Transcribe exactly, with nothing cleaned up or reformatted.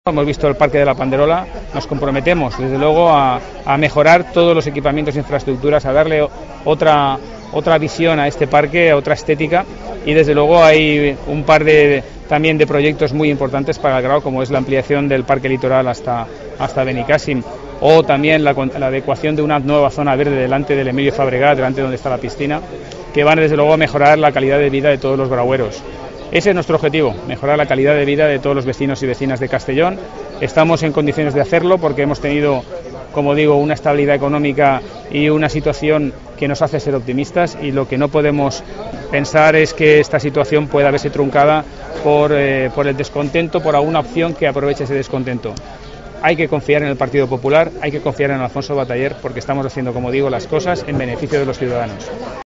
Hemos visto el Parque de la Panderola, nos comprometemos desde luego a, a mejorar todos los equipamientos e infraestructuras, a darle otra, otra visión a este parque, otra estética, y desde luego hay un par de, también de proyectos muy importantes para el Grau, como es la ampliación del Parque Litoral hasta, hasta Benicàssim, o también la, la adecuación de una nueva zona verde delante del Emilio Fabregat, delante de donde está la piscina, que van desde luego a mejorar la calidad de vida de todos los graueros. Ese es nuestro objetivo, mejorar la calidad de vida de todos los vecinos y vecinas de Castellón. Estamos en condiciones de hacerlo porque hemos tenido, como digo, una estabilidad económica y una situación que nos hace ser optimistas, y lo que no podemos pensar es que esta situación pueda verse truncada por, eh, por el descontento, por alguna opción que aproveche ese descontento. Hay que confiar en el Partido Popular, hay que confiar en Alfonso Bataller, porque estamos haciendo, como digo, las cosas en beneficio de los ciudadanos.